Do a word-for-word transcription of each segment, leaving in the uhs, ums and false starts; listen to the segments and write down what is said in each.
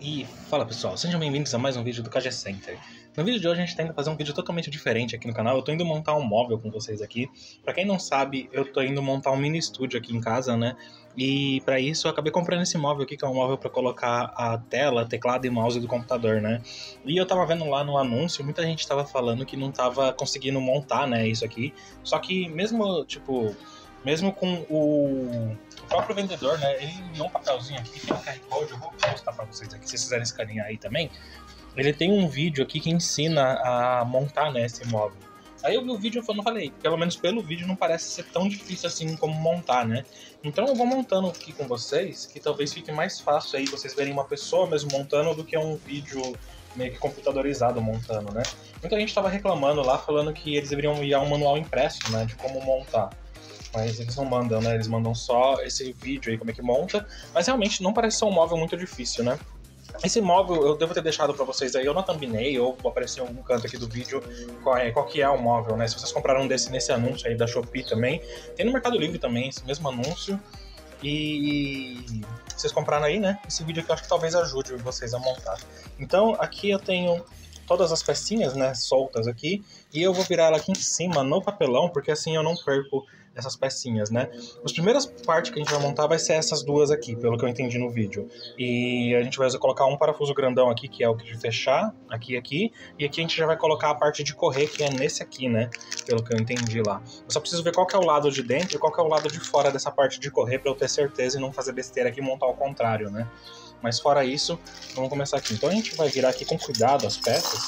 E fala pessoal, sejam bem-vindos a mais um vídeo do K G Center. No vídeo de hoje a gente tá indo fazer um vídeo totalmente diferente aqui no canal. Eu tô indo montar um móvel com vocês aqui. Pra quem não sabe, eu tô indo montar um mini estúdio aqui em casa, né? E pra isso eu acabei comprando esse móvel aqui, que é um móvel pra colocar a tela, teclado e mouse do computador, né? E eu tava vendo lá no anúncio, muita gente tava falando que não tava conseguindo montar, né, isso aqui. Só que mesmo, tipo, mesmo com o... O próprio vendedor, né, ele enviou um papelzinho aqui, tem um Q R Code, eu vou mostrar pra vocês aqui, se vocês quiserem escanear aí também. Ele tem um vídeo aqui que ensina a montar, né, esse móvel. Aí eu vi o vídeo e eu falei, pelo menos pelo vídeo não parece ser tão difícil assim como montar, né. Então eu vou montando aqui com vocês, que talvez fique mais fácil aí vocês verem uma pessoa mesmo montando do que um vídeo meio que computadorizado montando, né. Muita gente tava reclamando lá, falando que eles deveriam enviar um manual impresso, né, de como montar. Mas eles não mandam, né? Eles mandam só esse vídeo aí, como é que monta. Mas realmente não parece ser um móvel muito difícil, né? Esse móvel eu devo ter deixado pra vocês aí, ou na thumbnail, ou aparecer em algum canto aqui do vídeo, qual, é, qual que é o móvel, né? Se vocês compraram um desse nesse anúncio aí da Shopee também. Tem no Mercado Livre também, esse mesmo anúncio. E vocês compraram aí, né? Esse vídeo aqui eu acho que talvez ajude vocês a montar. Então aqui eu tenho todas as pecinhas, né, soltas aqui, e eu vou virar ela aqui em cima no papelão, porque assim eu não perco essas pecinhas, né. As primeiras partes que a gente vai montar vai ser essas duas aqui, pelo que eu entendi no vídeo. E a gente vai colocar um parafuso grandão aqui, que é o que de fechar, aqui e aqui, e aqui a gente já vai colocar a parte de correr, que é nesse aqui, né, pelo que eu entendi lá. Eu só preciso ver qual que é o lado de dentro e qual que é o lado de fora dessa parte de correr, pra eu ter certeza e não fazer besteira aqui e montar ao contrário, né. Mas fora isso, vamos começar aqui. Então a gente vai virar aqui com cuidado as peças,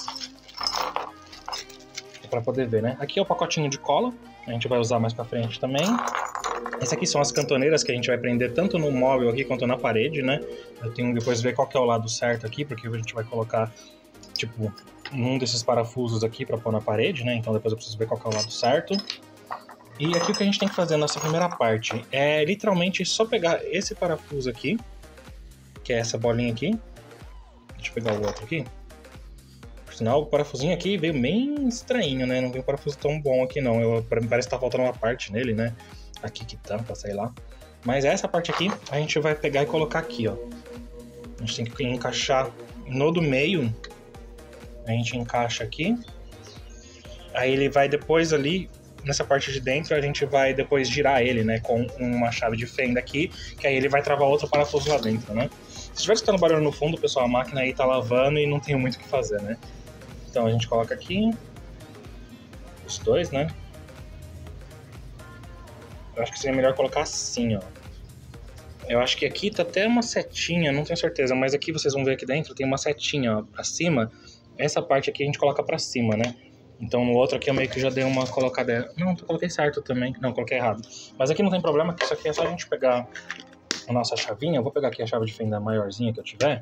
para poder ver, né? Aqui é o pacotinho de cola, a gente vai usar mais para frente também. Esse aqui são as cantoneiras que a gente vai prender tanto no móvel aqui quanto na parede, né? Eu tenho que depois ver qual que é o lado certo aqui, porque a gente vai colocar, tipo, um desses parafusos aqui para pôr na parede, né? Então depois eu preciso ver qual que é o lado certo. E aqui o que a gente tem que fazer nessa primeira parte é literalmente só pegar esse parafuso aqui, que é essa bolinha aqui. Deixa eu pegar o outro aqui. Por sinal, o parafusinho aqui veio bem estranho, né? Não veio um parafuso tão bom aqui não. Eu, pra mim parece que tá faltando uma parte nele, né? Aqui que tampa, sei lá. Mas essa parte aqui a gente vai pegar e colocar aqui, ó. A gente tem que encaixar no do meio. A gente encaixa aqui. Aí ele vai depois ali, nessa parte de dentro, a gente vai depois girar ele, né? Com uma chave de fenda aqui, que aí ele vai travar outro parafuso lá dentro, né? Se estiver escutando barulho no fundo, pessoal, a máquina aí tá lavando e não tem muito o que fazer, né? Então a gente coloca aqui os dois, né? Eu acho que seria melhor colocar assim, ó. Eu acho que aqui tá até uma setinha, não tenho certeza, mas aqui vocês vão ver aqui dentro tem uma setinha, ó, pra cima. Essa parte aqui a gente coloca pra cima, né? Então no outro aqui eu meio que já dei uma colocada... Não, eu coloquei certo também. Não, coloquei errado. Mas aqui não tem problema, que isso aqui é só a gente pegar a nossa chavinha. Eu vou pegar aqui a chave de fenda maiorzinha que eu tiver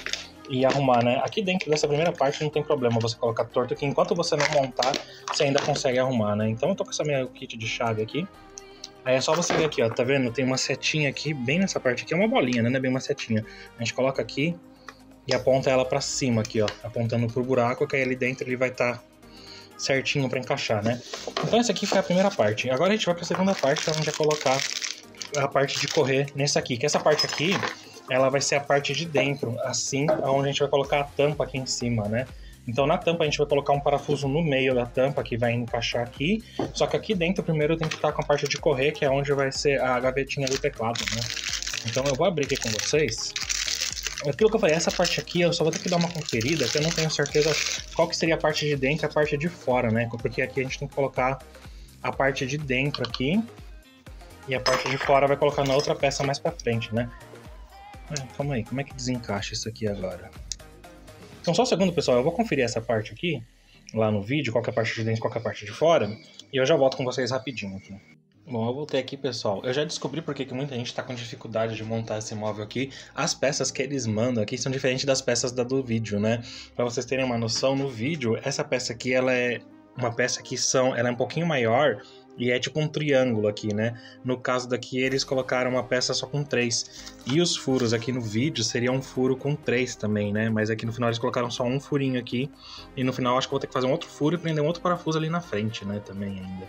e arrumar, né? Aqui dentro dessa primeira parte não tem problema você colocar torto, que enquanto você não montar, você ainda consegue arrumar, né? Então eu tô com essa minha kit de chave aqui. Aí é só você ver aqui, ó, tá vendo? Tem uma setinha aqui, bem nessa parte aqui, é uma bolinha, né? Não é bem uma setinha. A gente coloca aqui e aponta ela pra cima aqui, ó, apontando pro buraco, que aí ali dentro ele vai estar certinho pra encaixar, né? Então essa aqui foi a primeira parte. Agora a gente vai pra segunda parte, onde é colocar a parte de correr nessa aqui, que essa parte aqui, ela vai ser a parte de dentro, assim, onde a gente vai colocar a tampa aqui em cima, né? Então na tampa a gente vai colocar um parafuso no meio da tampa, que vai encaixar aqui, só que aqui dentro primeiro tem que estar com a parte de correr, que é onde vai ser a gavetinha do teclado, né? Então eu vou abrir aqui com vocês. Aquilo que eu falei, essa parte aqui eu só vou ter que dar uma conferida, que eu não tenho certeza qual que seria a parte de dentro e a parte de fora, né? Porque aqui a gente tem que colocar a parte de dentro aqui, e a parte de fora vai colocar na outra peça mais pra frente, né? Ah, calma aí, como é que desencaixa isso aqui agora? Então só um segundo, pessoal, eu vou conferir essa parte aqui, lá no vídeo, qual que é a parte de dentro e qual que é a parte de fora, e eu já volto com vocês rapidinho aqui. Bom, eu voltei aqui, pessoal. Eu já descobri porque que muita gente está com dificuldade de montar esse móvel aqui. As peças que eles mandam aqui são diferentes das peças da do vídeo, né? Para vocês terem uma noção, no vídeo, essa peça aqui, ela é uma peça que são, ela é um pouquinho maior e é tipo um triângulo aqui, né? No caso daqui, eles colocaram uma peça só com três. E os furos aqui no vídeo seriam um furo com três também, né? Mas aqui no final eles colocaram só um furinho aqui. E no final acho que vou ter que fazer um outro furo e prender um outro parafuso ali na frente, né? Também ainda.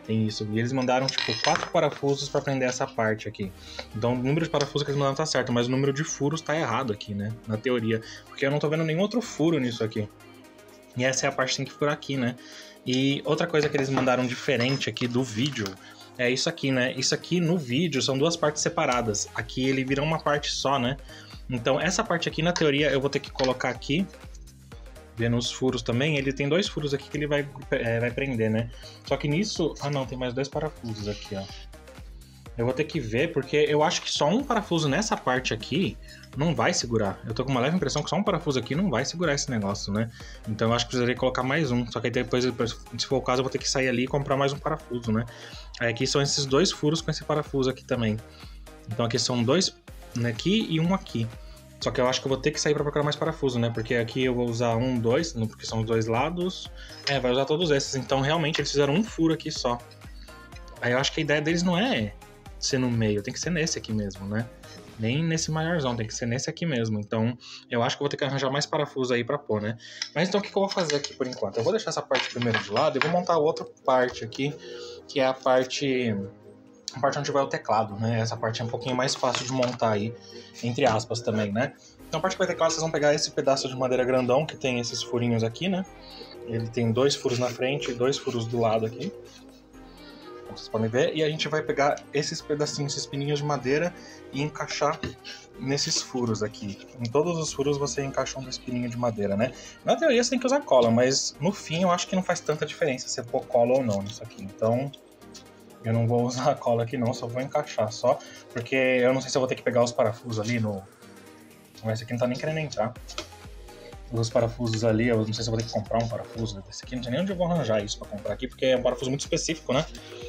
Tem isso. E eles mandaram, tipo, quatro parafusos pra prender essa parte aqui. Então o número de parafusos que eles mandaram tá certo, mas o número de furos tá errado aqui, né? Na teoria. Porque eu não tô vendo nenhum outro furo nisso aqui. E essa é a parte que tem que furar aqui, né? E outra coisa que eles mandaram diferente aqui do vídeo é isso aqui, né? Isso aqui no vídeo são duas partes separadas. Aqui ele vira uma parte só, né? Então essa parte aqui, na teoria, eu vou ter que colocar aqui. Vendo os furos também, ele tem dois furos aqui que ele vai, é, vai prender, né? Só que nisso... Ah, não, tem mais dois parafusos aqui, ó. Eu vou ter que ver, porque eu acho que só um parafuso nessa parte aqui não vai segurar. Eu tô com uma leve impressão que só um parafuso aqui não vai segurar esse negócio, né? Então eu acho que precisaria colocar mais um. Só que aí depois, se for o caso, eu vou ter que sair ali e comprar mais um parafuso, né? Aí aqui são esses dois furos com esse parafuso aqui também. Então aqui são dois aqui e um aqui. Só que eu acho que eu vou ter que sair pra procurar mais parafuso, né? Porque aqui eu vou usar um, dois, porque são os dois lados. É, vai usar todos esses. Então, realmente, eles fizeram um furo aqui só. Aí eu acho que a ideia deles não é ser no meio, tem que ser nesse aqui mesmo, né? Nem nesse maiorzão, tem que ser nesse aqui mesmo. Então, eu acho que eu vou ter que arranjar mais parafuso aí pra pôr, né? Mas então, o que eu vou fazer aqui por enquanto? Eu vou deixar essa parte primeiro de lado e vou montar outra parte aqui, que é a parte... a parte onde vai o teclado, né? Essa parte é um pouquinho mais fácil de montar aí, entre aspas também, né? Então a parte que vai ter teclado, vocês vão pegar esse pedaço de madeira grandão, que tem esses furinhos aqui, né? Ele tem dois furos na frente e dois furos do lado aqui. Como vocês podem ver. E a gente vai pegar esses pedacinhos, esses pininhos de madeira e encaixar nesses furos aqui. Em todos os furos você encaixa um pininho de madeira, né? Na teoria você tem que usar cola, mas no fim eu acho que não faz tanta diferença se pôr cola ou não nisso aqui. Então... eu não vou usar a cola aqui não, só vou encaixar só, porque eu não sei se eu vou ter que pegar os parafusos ali no... Esse aqui não tá nem querendo entrar. Os parafusos ali, eu não sei se eu vou ter que comprar um parafuso desse aqui, não sei nem onde eu vou arranjar isso pra comprar aqui, porque é um parafuso muito específico, né?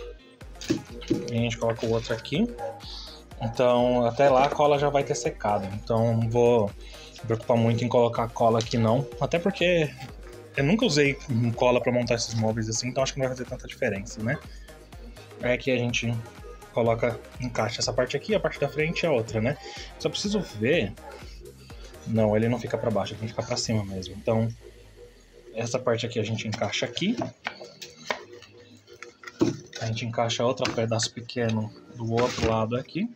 E a gente coloca o outro aqui. Então, até lá a cola já vai ter secado, então não vou me preocupar muito em colocar a cola aqui não, até porque eu nunca usei cola pra montar esses móveis assim, então acho que não vai fazer tanta diferença, né? Aí aqui a gente coloca, encaixa essa parte aqui, a parte da frente é a outra, né? Só preciso ver... Não, ele não fica pra baixo, ele tem que ficar pra cima mesmo. Então, essa parte aqui a gente encaixa aqui. A gente encaixa outro pedaço pequeno do outro lado aqui.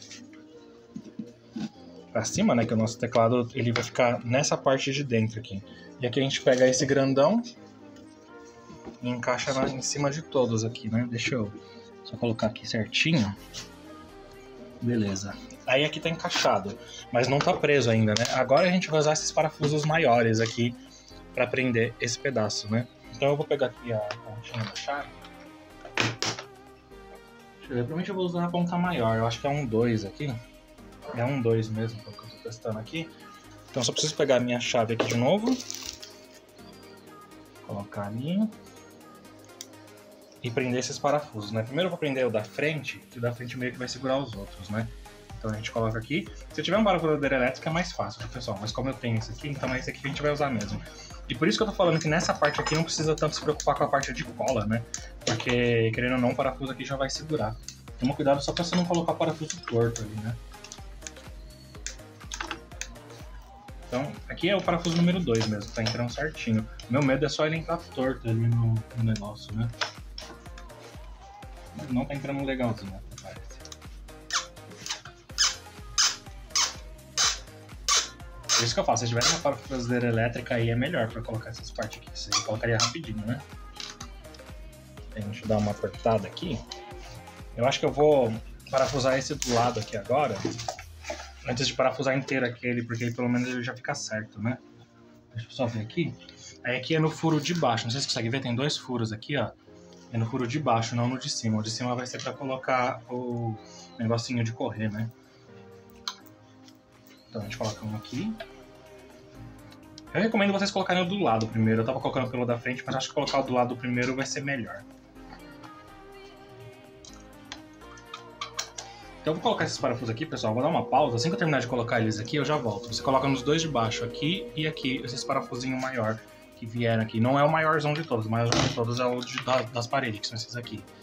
Pra cima, né? Que o nosso teclado ele vai ficar nessa parte de dentro aqui. E aqui a gente pega esse grandão e encaixa na, em cima de todos aqui, né? Deixa eu só colocar aqui certinho. Beleza. Aí aqui tá encaixado, mas não tá preso ainda, né? Agora a gente vai usar esses parafusos maiores aqui pra prender esse pedaço, né? Então eu vou pegar aqui a pontinha da chave. Deixa eu ver, provavelmente eu vou usar a ponta maior, eu acho que é um dois aqui. É um dois mesmo, que eu tô testando aqui. Então só preciso pegar a minha chave aqui de novo. Colocar ali. E prender esses parafusos, né? Primeiro eu vou prender o da frente, que o da frente meio que vai segurar os outros, né? Então a gente coloca aqui. Se eu tiver um parafusadeira elétrica é mais fácil, tá, pessoal? Mas como eu tenho esse aqui, então é esse aqui que a gente vai usar mesmo. E por isso que eu tô falando que nessa parte aqui não precisa tanto se preocupar com a parte de cola, né? Porque, querendo ou não, o parafuso aqui já vai segurar. Toma cuidado só pra você não colocar o parafuso torto ali, né? Então, aqui é o parafuso número dois mesmo, tá entrando certinho. Meu medo é só ele entrar torto ali no, no negócio, né? Mas não tá entrando legalzinho, né? Parece. Por isso que eu falo, se tiver uma parafusadeira elétrica aí é melhor pra colocar essas partes aqui. Você colocaria rapidinho, né? A gente dá uma apertada aqui. Eu acho que eu vou parafusar esse do lado aqui agora. Antes de parafusar inteiro aquele, porque aí pelo menos ele já fica certo, né? Deixa eu só ver aqui. Aí aqui é no furo de baixo. Não sei se você consegue ver, tem dois furos aqui, ó. É no furo de baixo, não no de cima. O de cima vai ser pra colocar o negocinho de correr, né? Então a gente coloca um aqui. Eu recomendo vocês colocarem o do lado primeiro. Eu tava colocando pelo da frente, mas acho que colocar o do lado primeiro vai ser melhor. Então eu vou colocar esses parafusos aqui, pessoal. Vou dar uma pausa. Assim que eu terminar de colocar eles aqui, eu já volto. Você coloca nos dois de baixo aqui e aqui, esses parafusinhos maior que vieram aqui. Não é o maiorzão de todos. O maiorzão de todos é o de, das paredes, que são esses aqui.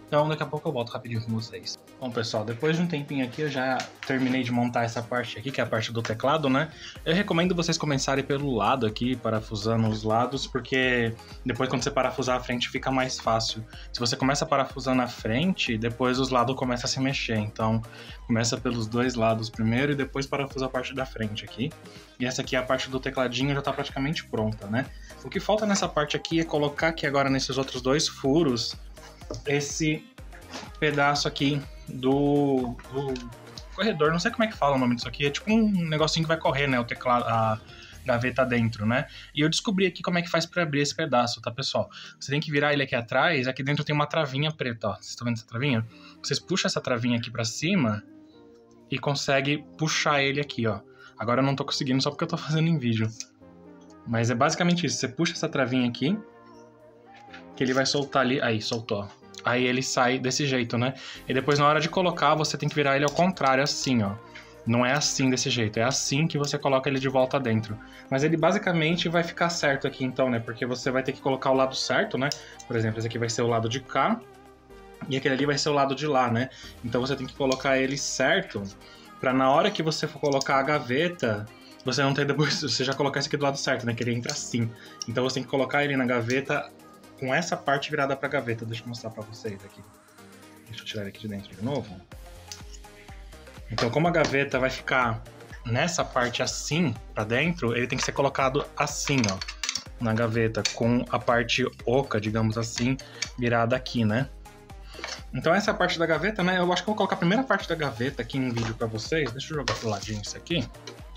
Então daqui a pouco eu volto rapidinho com vocês. Bom, pessoal, depois de um tempinho aqui eu já terminei de montar essa parte aqui, que é a parte do teclado, né? Eu recomendo vocês começarem pelo lado aqui, parafusando os lados, porque depois quando você parafusar a frente fica mais fácil. Se você começa parafusando a frente, depois os lados começam a se mexer. Então começa pelos dois lados primeiro e depois parafusa a parte da frente aqui. E essa aqui é a parte do tecladinho, já tá praticamente pronta, né? O que falta nessa parte aqui é colocar aqui agora nesses outros dois furos esse pedaço aqui do, do corredor, não sei como é que fala o nome disso aqui, é tipo um negocinho que vai correr, né, o teclado, a gaveta dentro, né, e eu descobri aqui como é que faz pra abrir esse pedaço, tá, pessoal? Você tem que virar ele aqui atrás, aqui dentro tem uma travinha preta, ó, vocês estão vendo essa travinha? Vocês puxam essa travinha aqui pra cima e consegue puxar ele aqui, ó. Agora eu não tô conseguindo só porque eu tô fazendo em vídeo, mas é basicamente isso, você puxa essa travinha aqui, que ele vai soltar ali, aí, soltou. Aí ele sai desse jeito, né? E depois na hora de colocar, você tem que virar ele ao contrário, assim, ó. Não é assim desse jeito, é assim que você coloca ele de volta dentro. Mas ele basicamente vai ficar certo aqui então, né? Porque você vai ter que colocar o lado certo, né? Por exemplo, esse aqui vai ser o lado de cá e aquele ali vai ser o lado de lá, né? Então você tem que colocar ele certo pra na hora que você for colocar a gaveta, você não ter depois, você já colocar esse aqui do lado certo, né? Que ele entra assim. Então você tem que colocar ele na gaveta com essa parte virada pra gaveta. Deixa eu mostrar pra vocês aqui. Deixa eu tirar ele aqui de dentro de novo. Então, como a gaveta vai ficar nessa parte assim, pra dentro, ele tem que ser colocado assim, ó, na gaveta, com a parte oca, digamos assim, virada aqui, né? Então essa é a parte da gaveta, né? Eu acho que eu vou colocar a primeira parte da gaveta aqui em vídeo pra vocês. Deixa eu jogar pro ladinho isso aqui,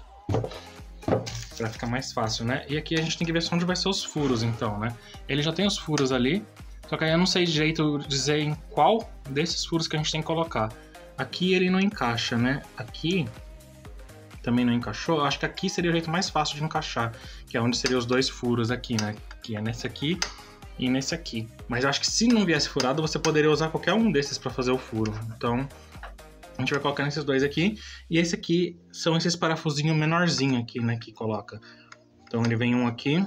pra ficar mais fácil, né? E aqui a gente tem que ver onde vai ser os furos, então, né? Ele já tem os furos ali, só que aí eu não sei direito dizer em qual desses furos que a gente tem que colocar. Aqui ele não encaixa, né? Aqui também não encaixou. Acho que aqui seria o jeito mais fácil de encaixar, que é onde seriam os dois furos aqui, né? Que é nesse aqui e nesse aqui. Mas eu acho que se não viesse furado, você poderia usar qualquer um desses para fazer o furo. Então a gente vai colocar nesses dois aqui. E esse aqui são esses parafusinhos menorzinhos aqui, né? Que coloca. Então ele vem um aqui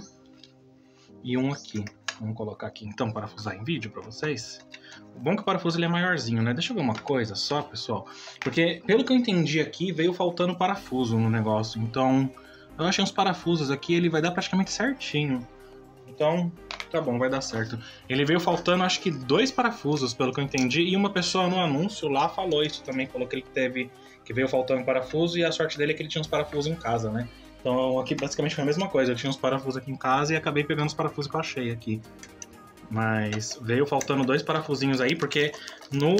e um aqui. Vamos colocar aqui então, parafusar em vídeo para vocês. O bom é que o parafuso ele é maiorzinho, né? Deixa eu ver uma coisa só, pessoal. Porque, pelo que eu entendi aqui, veio faltando parafuso no negócio. Então, eu achei uns parafusos aqui, ele vai dar praticamente certinho. Então, tá bom, vai dar certo. Ele veio faltando, acho que dois parafusos, pelo que eu entendi. E uma pessoa no anúncio lá falou isso também. Falou que ele teve, que veio faltando parafuso. E a sorte dele é que ele tinha uns parafusos em casa, né? Então aqui basicamente foi a mesma coisa, eu tinha uns parafusos aqui em casa e acabei pegando os parafusos que eu achei aqui. Mas veio faltando dois parafusinhos aí, porque no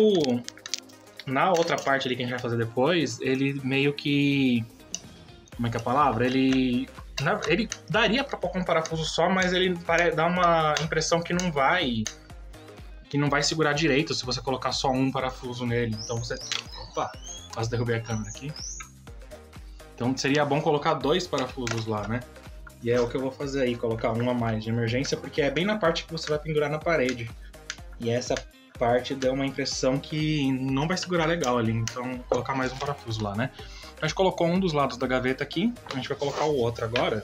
na outra parte ali que a gente vai fazer depois, ele meio que... Como é que é a palavra? Ele, ele daria pra pôr com um parafuso só, mas ele dá uma impressão que não vai... Que não vai segurar direito se você colocar só um parafuso nele. Então você... Opa, quase derrubei a câmera aqui. Então seria bom colocar dois parafusos lá, né? E é o que eu vou fazer aí, colocar um a mais de emergência, porque é bem na parte que você vai pendurar na parede. E essa parte deu uma impressão que não vai segurar legal ali, então vou colocar mais um parafuso lá, né? A gente colocou um dos lados da gaveta aqui, a gente vai colocar o outro agora.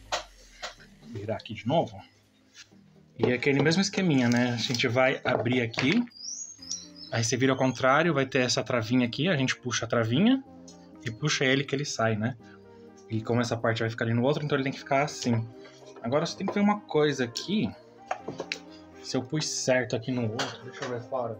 Vou virar aqui de novo. E é aquele mesmo esqueminha, né? A gente vai abrir aqui, aí você vira ao contrário, vai ter essa travinha aqui, a gente puxa a travinha e puxa ele que ele sai, né? E como essa parte vai ficar ali no outro, então ele tem que ficar assim. Agora você tem que ver uma coisa aqui. Se eu pus certo aqui no outro, deixa eu ver fora.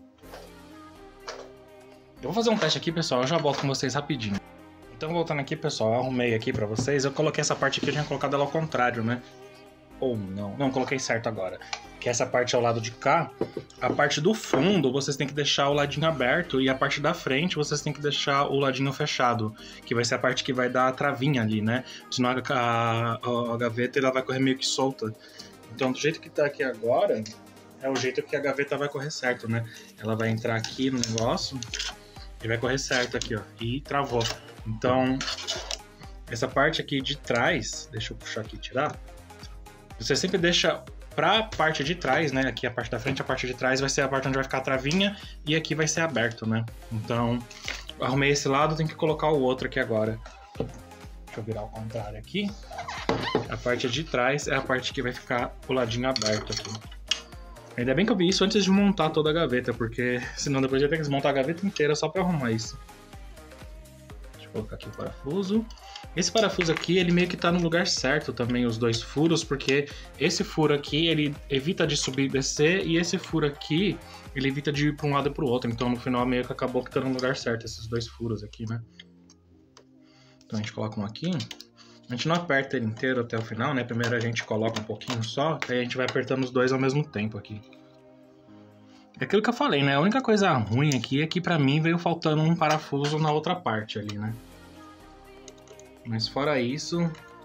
Eu vou fazer um teste aqui, pessoal, eu já volto com vocês rapidinho. Então voltando aqui, pessoal, eu arrumei aqui pra vocês. Eu coloquei essa parte aqui, eu tinha colocado ela ao contrário, né? Ou não, não, coloquei certo agora. Que essa parte é o lado de cá. A parte do fundo, vocês têm que deixar o ladinho aberto. E a parte da frente, vocês têm que deixar o ladinho fechado. Que vai ser a parte que vai dar a travinha ali, né? Senão a, a, a, a gaveta ela vai correr meio que solta. Então, do jeito que tá aqui agora, é o jeito que a gaveta vai correr certo, né? Ela vai entrar aqui no negócio e vai correr certo aqui, ó. E travou. Então, essa parte aqui de trás... Deixa eu puxar aqui e tirar. Você sempre deixa pra parte de trás, né? Aqui a parte da frente, a parte de trás vai ser a parte onde vai ficar a travinha e aqui vai ser aberto, né? Então, arrumei esse lado, tem que colocar o outro aqui agora. Deixa eu virar ao contrário aqui. A parte de trás é a parte que vai ficar o ladinho aberto aqui. Ainda bem que eu vi isso antes de montar toda a gaveta, porque senão depois eu ia ter que desmontar a gaveta inteira só pra arrumar isso. Deixa eu colocar aqui o parafuso. Esse parafuso aqui, ele meio que tá no lugar certo também, os dois furos, porque esse furo aqui, ele evita de subir e descer, e esse furo aqui, ele evita de ir pra um lado e pro outro. Então no final meio que acabou que tá no lugar certo, esses dois furos aqui, né? Então a gente coloca um aqui. A gente não aperta ele inteiro até o final, né? Primeiro a gente coloca um pouquinho só, aí a gente vai apertando os dois ao mesmo tempo aqui. É aquilo que eu falei, né? A única coisa ruim aqui é que pra mim veio faltando um parafuso na outra parte ali, né? Mas fora isso,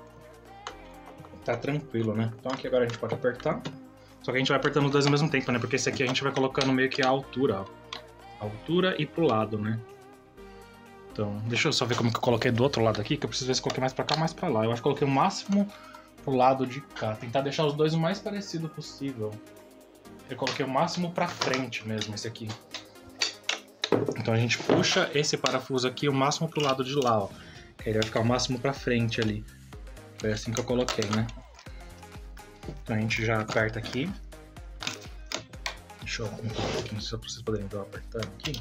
tá tranquilo, né? Então aqui agora a gente pode apertar. Só que a gente vai apertando os dois ao mesmo tempo, né? Porque esse aqui a gente vai colocando meio que a altura, ó. A altura e pro lado, né? Então, deixa eu só ver como que eu coloquei do outro lado aqui, que eu preciso ver se eu coloquei mais pra cá ou mais pra lá. Eu acho que coloquei o máximo pro lado de cá. Tentar deixar os dois o mais parecido possível. Eu coloquei o máximo pra frente mesmo, esse aqui. Então a gente puxa esse parafuso aqui o máximo pro lado de lá, ó. Que ele vai ficar o máximo pra frente ali. Foi assim que eu coloquei, né? Então a gente já aperta aqui. Deixa eu aumentar um pouquinho só pra vocês poderem ver eu apertando aqui.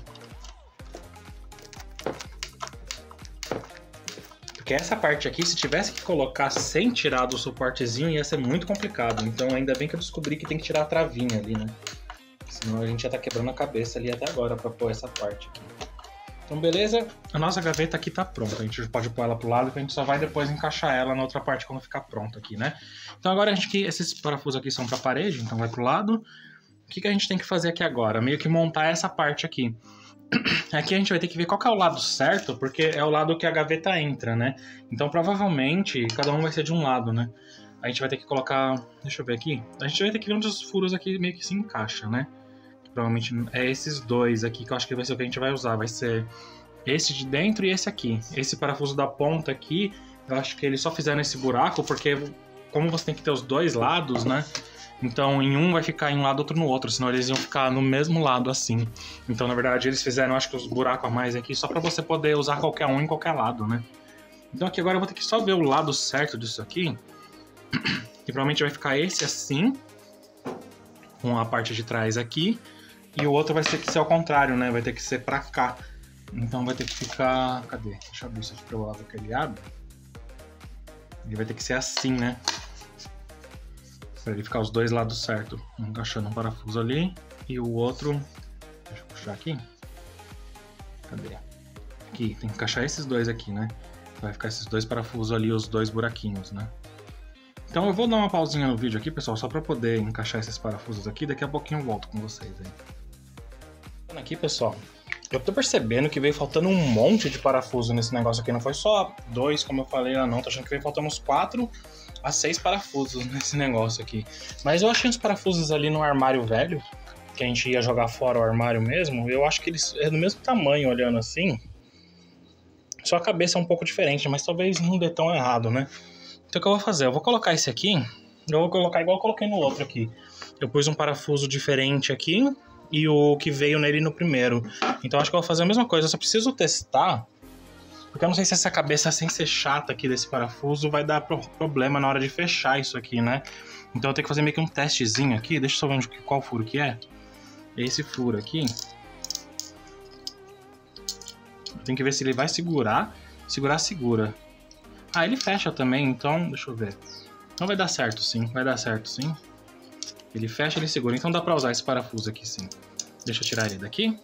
Porque essa parte aqui, se tivesse que colocar sem tirar do suportezinho, ia ser muito complicado. Então ainda bem que eu descobri que tem que tirar a travinha ali, né? Senão a gente já tá quebrando a cabeça ali até agora pra pôr essa parte aqui. Então beleza, a nossa gaveta aqui tá pronta. A gente pode pôr ela pro lado, que a gente só vai depois encaixar ela na outra parte quando ficar pronta aqui, né? Então agora a gente que esses parafusos aqui são pra parede, então vai pro lado. O que, que a gente tem que fazer aqui agora? Meio que montar essa parte aqui. Aqui a gente vai ter que ver qual que é o lado certo, porque é o lado que a gaveta entra, né? Então provavelmente cada um vai ser de um lado, né? A gente vai ter que colocar... Deixa eu ver aqui. A gente vai ter que ver onde os furos aqui meio que se encaixam, né? Provavelmente é esses dois aqui que eu acho que vai ser o que a gente vai usar. Vai ser esse de dentro e esse aqui. Esse parafuso da ponta aqui, eu acho que eles só fizeram esse buraco porque como você tem que ter os dois lados, né? Então, em um vai ficar em um lado, outro no outro, senão eles iam ficar no mesmo lado, assim. Então, na verdade, eles fizeram, acho que os buracos a mais aqui, só pra você poder usar qualquer um em qualquer lado, né? Então, aqui agora eu vou ter que só ver o lado certo disso aqui. E provavelmente vai ficar esse assim, com a parte de trás aqui. E o outro vai ter que ser ao contrário, né? Vai ter que ser pra cá. Então, vai ter que ficar... Cadê? Deixa eu abrir isso aqui pra eu lado que ele abre. Ele vai ter que ser assim, né? Pra ele ficar os dois lados certos. Encaixando um parafuso ali e o outro... Deixa eu puxar aqui. Cadê? Aqui, tem que encaixar esses dois aqui, né? Vai ficar esses dois parafusos ali, os dois buraquinhos, né? Então eu vou dar uma pausinha no vídeo aqui, pessoal, só pra poder encaixar esses parafusos aqui. Daqui a pouquinho eu volto com vocês aí. Aqui, pessoal, eu tô percebendo que veio faltando um monte de parafuso nesse negócio aqui. Não foi só dois, como eu falei lá não. Tô achando que veio faltando uns quatro a seis parafusos nesse negócio aqui. Mas eu achei uns parafusos ali no armário velho, que a gente ia jogar fora o armário mesmo. Eu acho que eles é do mesmo tamanho, olhando assim. Só a cabeça é um pouco diferente, mas talvez não dê tão errado, né? Então o que eu vou fazer? Eu vou colocar esse aqui. Eu vou colocar igual eu coloquei no outro aqui. Eu pus um parafuso diferente aqui e o que veio nele no primeiro. Então acho que eu vou fazer a mesma coisa. Eu só preciso testar, porque eu não sei se essa cabeça sem ser chata aqui desse parafuso vai dar pro problema na hora de fechar isso aqui, né? Então eu tenho que fazer meio que um testezinho aqui. Deixa eu só ver onde, qual furo que é. Esse furo aqui. Eu tenho que ver se ele vai segurar. Segurar, segura. Ah, ele fecha também, então... Deixa eu ver. Então vai dar certo, sim. Vai dar certo, sim. Ele fecha, ele segura. Então dá pra usar esse parafuso aqui, sim. Deixa eu tirar ele daqui.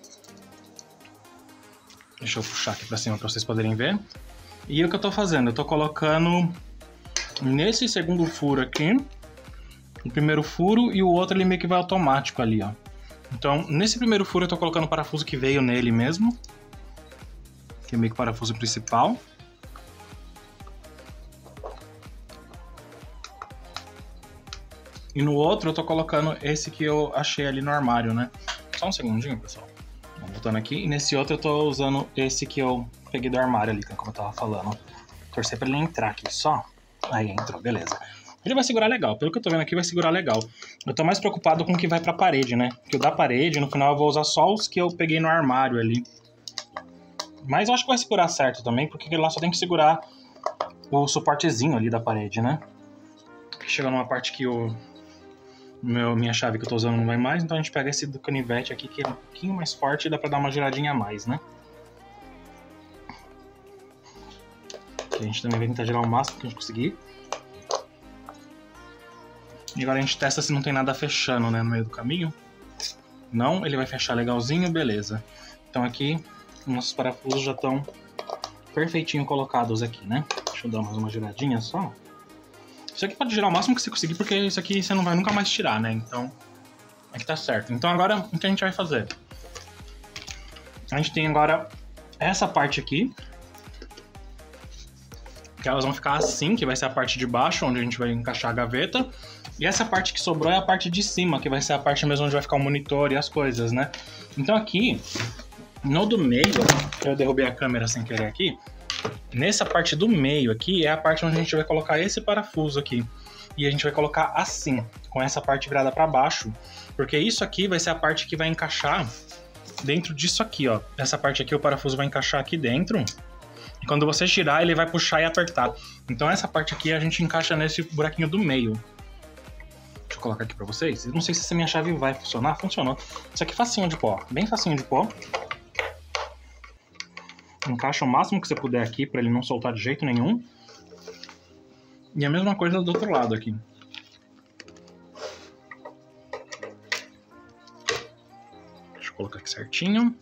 Deixa eu puxar aqui pra cima pra vocês poderem ver. E o que eu tô fazendo? Eu tô colocando nesse segundo furo aqui o primeiro furo e o outro ele meio que vai automático ali, ó. Então, nesse primeiro furo eu tô colocando o parafuso que veio nele mesmo, que é meio que o parafuso principal. E no outro eu tô colocando esse que eu achei ali no armário, né? Só um segundinho, pessoal. Voltando aqui. E nesse outro eu tô usando esse que eu peguei do armário ali, como eu tava falando. Torcer pra ele entrar aqui só. Aí entrou, beleza. Ele vai segurar legal. Pelo que eu tô vendo aqui, vai segurar legal. Eu tô mais preocupado com o que vai pra parede, né? Porque o da parede, no final eu vou usar só os que eu peguei no armário ali. Mas eu acho que vai segurar certo também, porque lá só tem que segurar o suportezinho ali da parede, né? Chega numa parte que o... Meu, minha chave que eu tô usando não vai mais, então a gente pega esse do canivete aqui, que é um pouquinho mais forte e dá pra dar uma giradinha a mais, né? A gente também vai tentar girar o máximo que a gente conseguir. E agora a gente testa se não tem nada fechando, né, no meio do caminho. Não, ele vai fechar legalzinho, beleza. Então aqui, nossos parafusos já estão perfeitinho colocados aqui, né? Deixa eu dar mais uma giradinha só. Isso aqui pode girar o máximo que você conseguir, porque isso aqui você não vai nunca mais tirar, né? Então, aqui tá certo. Então agora, o que a gente vai fazer? A gente tem agora essa parte aqui, que elas vão ficar assim, que vai ser a parte de baixo, onde a gente vai encaixar a gaveta. E essa parte que sobrou é a parte de cima, que vai ser a parte mesmo onde vai ficar o monitor e as coisas, né? Então aqui, no do meio, eu derrubei a câmera sem querer aqui, nessa parte do meio aqui é a parte onde a gente vai colocar esse parafuso aqui. E a gente vai colocar assim, com essa parte virada para baixo, porque isso aqui vai ser a parte que vai encaixar dentro disso aqui, ó. Essa parte aqui o parafuso vai encaixar aqui dentro. E quando você girar, ele vai puxar e apertar. Então essa parte aqui a gente encaixa nesse buraquinho do meio. Deixa eu colocar aqui pra vocês. Eu não sei se essa minha chave vai funcionar. Funcionou. Isso aqui é facinho de pó. Bem facinho de pó. Encaixa o máximo que você puder aqui pra ele não soltar de jeito nenhum. E a mesma coisa do outro lado aqui. Deixa eu colocar aqui certinho.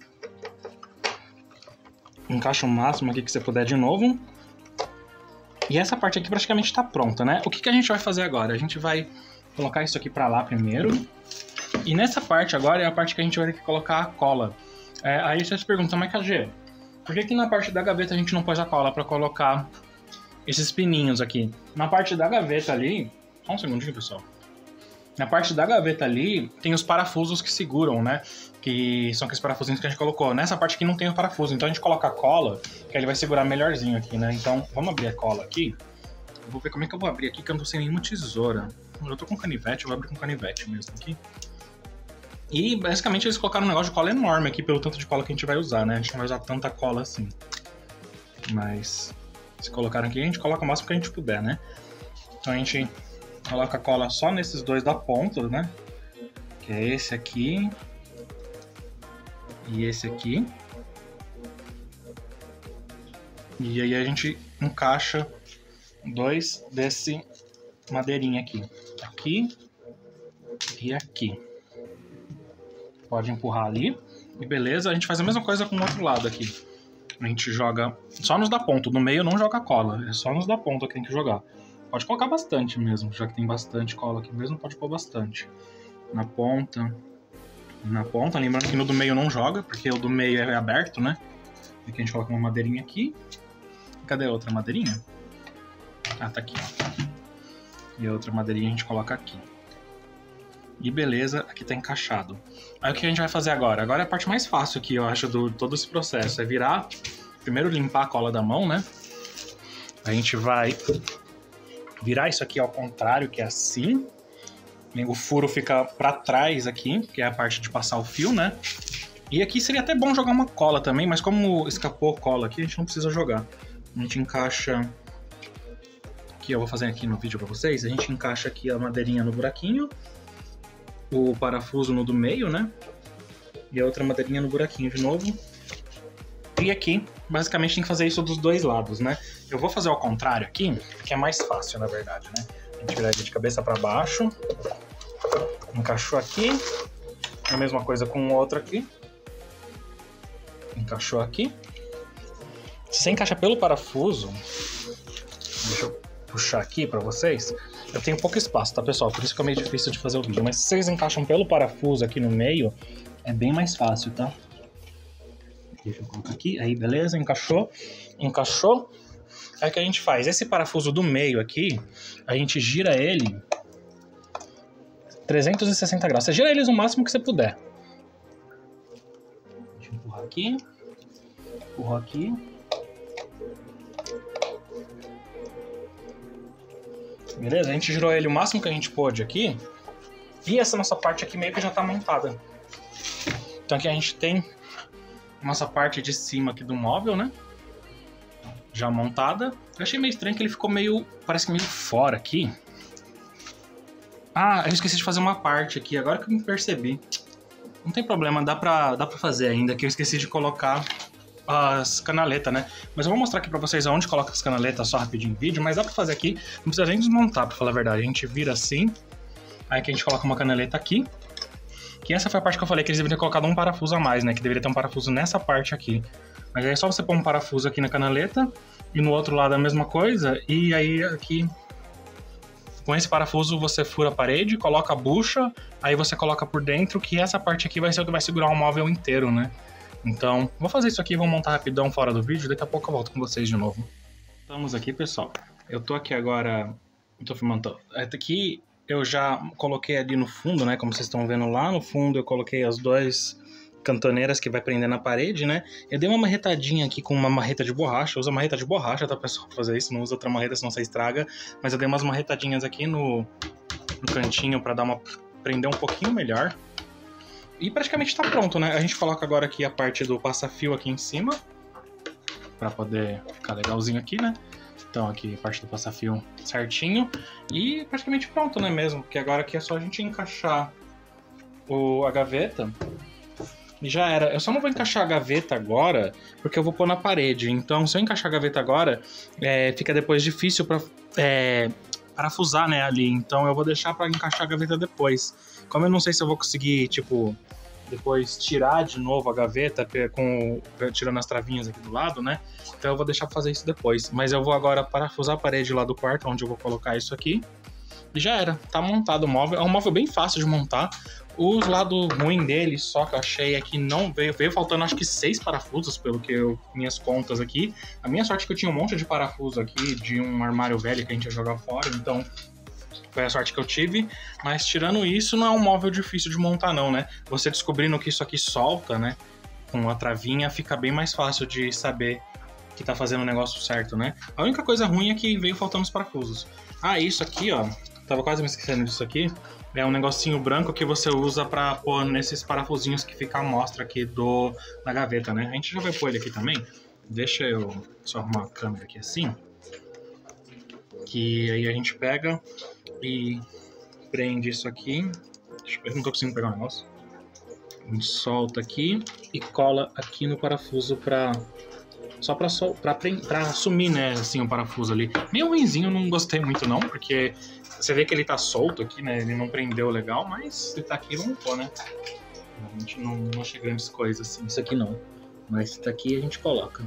Encaixa o máximo aqui que você puder de novo. E essa parte aqui praticamente está pronta, né? O que, que a gente vai fazer agora? A gente vai colocar isso aqui para lá primeiro. E nessa parte agora é a parte que a gente vai ter que colocar a cola. É, aí você se pergunta, mas K G, por que que na parte da gaveta a gente não pôs a cola para colocar esses pininhos aqui? Na parte da gaveta ali... Só um segundinho, pessoal. Na parte da gaveta ali tem os parafusos que seguram, né? Que são aqueles parafusinhos que a gente colocou. Nessa parte aqui não tem o parafuso, então a gente coloca a cola, que ele vai segurar melhorzinho aqui, né? Então, vamos abrir a cola aqui. Eu vou ver como é que eu vou abrir aqui, que eu não tô sem nenhuma tesoura. Eu tô com canivete, eu vou abrir com canivete mesmo aqui. E, basicamente, eles colocaram um negócio de cola enorme aqui, pelo tanto de cola que a gente vai usar, né? A gente não vai usar tanta cola assim. Mas, se colocaram aqui, a gente coloca o máximo que a gente puder, né? Então a gente coloca a cola só nesses dois da ponta, né? Que é esse aqui e esse aqui. E aí a gente encaixa dois desse madeirinha aqui. Aqui e aqui. Pode empurrar ali. E beleza, a gente faz a mesma coisa com o outro lado aqui. A gente joga só nos da ponta. No meio não joga cola, é só nos da ponta que tem que jogar. Pode colocar bastante mesmo, já que tem bastante cola aqui mesmo, pode pôr bastante. Na ponta, na ponta, lembrando que no do meio não joga, porque o do meio é aberto, né? Aqui a gente coloca uma madeirinha aqui. Cadê a outra madeirinha? Ah, tá aqui, ó. E a outra madeirinha a gente coloca aqui. E beleza, aqui tá encaixado. Aí o que a gente vai fazer agora? Agora é a parte mais fácil aqui, eu acho, do todo esse processo. É virar, primeiro limpar a cola da mão, né? A gente vai virar isso aqui ao contrário, que é assim. O furo fica pra trás aqui, que é a parte de passar o fio, né? E aqui seria até bom jogar uma cola também, mas como escapou cola aqui, a gente não precisa jogar. A gente encaixa... Aqui eu vou fazer aqui no vídeo pra vocês. A gente encaixa aqui a madeirinha no buraquinho. O parafuso no do meio, né? E a outra madeirinha no buraquinho de novo. E aqui, basicamente, tem que fazer isso dos dois lados, né? Eu vou fazer ao contrário aqui, que é mais fácil, na verdade, né? A gente vira ele de cabeça para baixo. Encaixou aqui. A mesma coisa com o outro aqui. Encaixou aqui. Se você encaixa pelo parafuso... Deixa eu puxar aqui para vocês. Eu tenho pouco espaço, tá, pessoal? Por isso que é meio difícil de fazer o vídeo. Mas se vocês encaixam pelo parafuso aqui no meio, é bem mais fácil, tá? Deixa eu colocar aqui. Aí, beleza. Encaixou. Encaixou. Aí o que a gente faz? Esse parafuso do meio aqui, a gente gira ele trezentos e sessenta graus. Você gira eles o máximo que você puder. Deixa eu empurrar aqui. Empurrar aqui. Beleza? A gente girou ele o máximo que a gente pôde aqui. E essa nossa parte aqui meio que já tá montada. Então aqui a gente tem nossa parte de cima aqui do móvel, né? Já montada. Eu achei meio estranho que ele ficou meio... Parece que meio fora aqui. Ah, eu esqueci de fazer uma parte aqui, agora que eu me percebi. Não tem problema, dá pra, dá pra fazer ainda, que eu esqueci de colocar as canaletas, né? Mas eu vou mostrar aqui pra vocês aonde coloca as canaletas só rapidinho em vídeo, mas dá pra fazer aqui, não precisa nem desmontar, pra falar a verdade. A gente vira assim, aí que a gente coloca uma canaleta aqui, que essa foi a parte que eu falei que eles deveriam ter colocado um parafuso a mais, né? Que deveria ter um parafuso nessa parte aqui. Mas aí é só você pôr um parafuso aqui na canaleta, e no outro lado a mesma coisa, e aí aqui... Com esse parafuso você fura a parede, coloca a bucha, aí você coloca por dentro, que essa parte aqui vai ser o que vai segurar o móvel inteiro, né? Então, vou fazer isso aqui, vou montar rapidão fora do vídeo, daqui a pouco eu volto com vocês de novo. Estamos aqui, pessoal. Eu tô aqui agora... Eu tô filmando... Até aqui eu já coloquei ali no fundo, né? Como vocês estão vendo lá no fundo, eu coloquei as duas cantoneiras que vai prender na parede, né? Eu dei uma marretadinha aqui com uma marreta de borracha. Usa marreta de borracha, tá, pessoal? Pra fazer isso, não usa outra marreta, senão você estraga. Mas eu dei umas marretadinhas aqui no, no cantinho pra dar uma... prender um pouquinho melhor. E praticamente tá pronto, né? A gente coloca agora aqui a parte do passa-fio aqui em cima, pra poder ficar legalzinho aqui, né? Então aqui a parte do passa-fio certinho. E praticamente pronto, né mesmo? Porque agora aqui é só a gente encaixar o, a gaveta. E já era. Eu só não vou encaixar a gaveta agora, porque eu vou pôr na parede. Então, se eu encaixar a gaveta agora, é, fica depois difícil para é, parafusar, né, ali. Então, eu vou deixar para encaixar a gaveta depois. Como eu não sei se eu vou conseguir, tipo, depois tirar de novo a gaveta, com, tirando as travinhas aqui do lado, né? Então, eu vou deixar pra fazer isso depois. Mas eu vou agora parafusar a parede lá do quarto, onde eu vou colocar isso aqui. E já era. Tá montado o móvel. É um móvel bem fácil de montar. O lado ruim dele, só que eu achei, é que não veio, veio faltando acho que seis parafusos, pelo que eu, minhas contas aqui. A minha sorte é que eu tinha um monte de parafuso aqui, de um armário velho que a gente ia jogar fora, então foi a sorte que eu tive. Mas tirando isso, não é um móvel difícil de montar não, né? Você descobrindo que isso aqui solta, né, com a travinha, fica bem mais fácil de saber que tá fazendo o negócio certo, né? A única coisa ruim é que veio faltando os parafusos. Ah, isso aqui, ó, tava quase me esquecendo disso aqui. É um negocinho branco que você usa pra pôr nesses parafusinhos que fica à mostra aqui do, da gaveta, né? A gente já vai pôr ele aqui também. Deixa eu só arrumar a câmera aqui assim. Que aí a gente pega e prende isso aqui. Deixa eu ver, não tô conseguindo pegar o negócio. A gente solta aqui e cola aqui no parafuso pra... Só pra, sol, pra, pra assumir, né, assim, o parafuso ali. Meio ruinzinho, não gostei muito não, porque... Você vê que ele tá solto aqui, né? Ele não prendeu legal, mas ele tá aqui, vamos pôr, né? A gente não, não achei grandes coisas assim, isso aqui não. Mas se tá aqui, a gente coloca.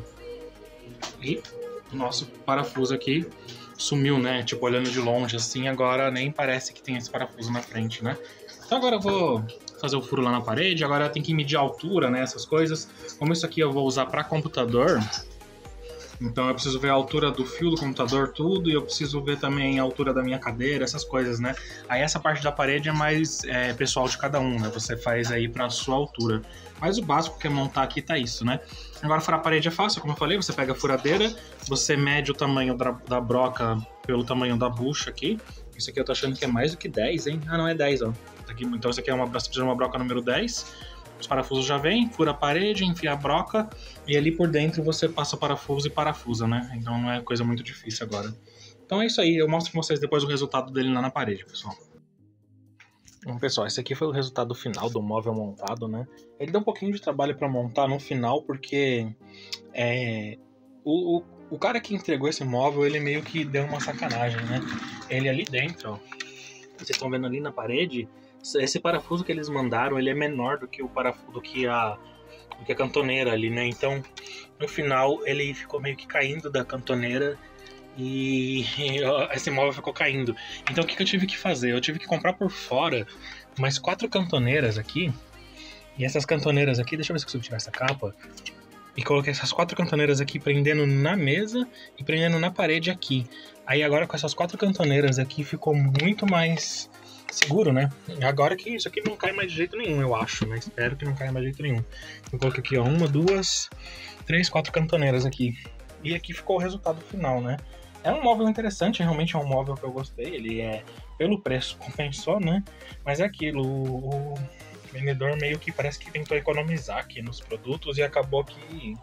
E o nosso parafuso aqui sumiu, né? Tipo, olhando de longe assim, agora nem parece que tem esse parafuso na frente, né? Então agora eu vou fazer o furo lá na parede, agora tem que medir a altura, né? Essas coisas. Como isso aqui eu vou usar para computador... Então eu preciso ver a altura do fio do computador, tudo, e eu preciso ver também a altura da minha cadeira, essas coisas, né? Aí essa parte da parede é mais é, pessoal de cada um, né? Você faz aí pra sua altura. Mas o básico que é montar aqui tá isso, né? Agora furar a parede é fácil, como eu falei, você pega a furadeira, você mede o tamanho da, da broca pelo tamanho da bucha aqui. Isso aqui eu tô achando que é mais do que dez, hein? Ah, não, é dez, ó. Aqui, então isso aqui é uma, você precisa de uma broca número dez. Os parafusos já vêm, fura a parede, enfia a broca e ali por dentro você passa parafuso e parafusa, né? Então não é coisa muito difícil agora. Então é isso aí, eu mostro pra vocês depois o resultado dele lá na parede, pessoal. Bom, pessoal, esse aqui foi o resultado final do móvel montado, né? Ele deu um pouquinho de trabalho pra montar no final porque é, o, o, o cara que entregou esse móvel, ele meio que deu uma sacanagem, né? Ele ali dentro, ó, vocês estão vendo ali na parede... Esse parafuso que eles mandaram, ele é menor do que o parafuso, do que a, do que a cantoneira ali, né? Então, no final, ele ficou meio que caindo da cantoneira e esse móvel ficou caindo. Então, o que, que eu tive que fazer? Eu tive que comprar por fora mais quatro cantoneiras aqui. E essas cantoneiras aqui, deixa eu ver se eu consigo tirar essa capa. E coloquei essas quatro cantoneiras aqui prendendo na mesa e prendendo na parede aqui. Aí agora com essas quatro cantoneiras aqui ficou muito mais... seguro, né? Agora que isso aqui não cai mais de jeito nenhum, eu acho, né? Espero que não caia mais de jeito nenhum. Eu coloquei aqui, ó, uma, duas, três, quatro cantoneiras aqui. E aqui ficou o resultado final, né? É um móvel interessante, realmente é um móvel que eu gostei. Ele é, pelo preço, compensou, né? Mas é aquilo, o, o vendedor meio que parece que tentou economizar aqui nos produtos e acabou que...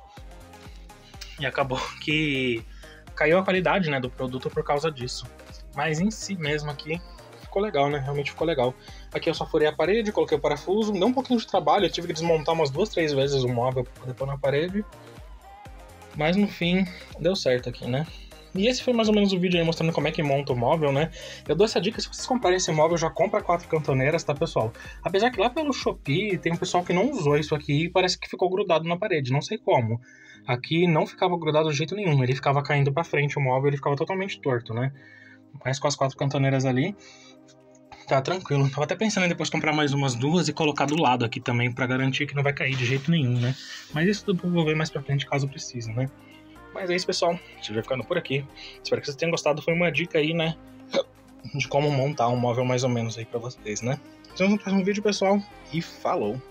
E acabou que caiu a qualidade, né, do produto por causa disso. Mas em si mesmo aqui... ficou legal, né? Realmente ficou legal. Aqui eu só furei a parede, coloquei o parafuso, deu um pouquinho de trabalho, eu tive que desmontar umas duas, três vezes o móvel pra poder pôr na parede. Mas no fim, deu certo aqui, né? E esse foi mais ou menos o vídeo aí mostrando como é que monta o móvel, né? Eu dou essa dica, se vocês comprarem esse móvel, já compra quatro cantoneiras, tá, pessoal? Apesar que lá pelo Shopee tem um pessoal que não usou isso aqui e parece que ficou grudado na parede, não sei como. Aqui não ficava grudado de jeito nenhum, ele ficava caindo pra frente o móvel, ele ficava totalmente torto, né? Mas com as quatro cantoneiras ali, tá tranquilo. Tava até pensando em depois comprar mais umas duas e colocar do lado aqui também, pra garantir que não vai cair de jeito nenhum, né? Mas isso tudo eu vou ver mais pra frente, caso precise, né? Mas é isso, pessoal. A gente vai ficando por aqui. Espero que vocês tenham gostado. Foi uma dica aí, né? De como montar um móvel mais ou menos aí pra vocês, né? Nos vemos no próximo vídeo, pessoal. E falou!